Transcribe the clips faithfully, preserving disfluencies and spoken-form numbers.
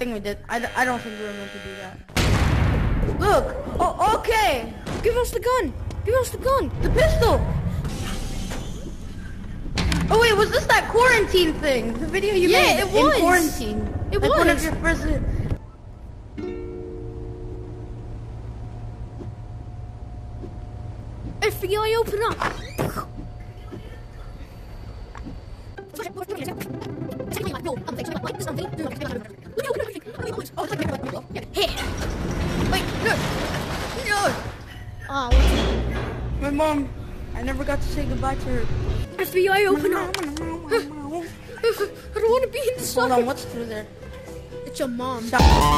think we did. I, I don't think we were meant to do that. Look. Oh, okay. Give us the gun. Give us the gun. The pistol. Oh wait, was this that quarantine thing? The video you Yeah, made it in was. quarantine. It like one of was. your first. F B I, open up. Here. Wait, look. No. Ah, what's that? My mom. I never got to say goodbye to her. F B I, open up. I don't want to be inside. Hold on, what's through there? It's your mom.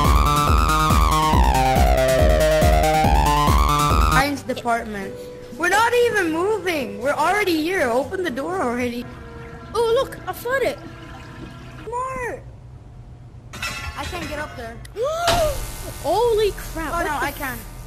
Science department. We're not even moving. We're already here. Open the door already. Oh, look, I found it. More. I can't get up there. Holy crap. Oh what no, the I can.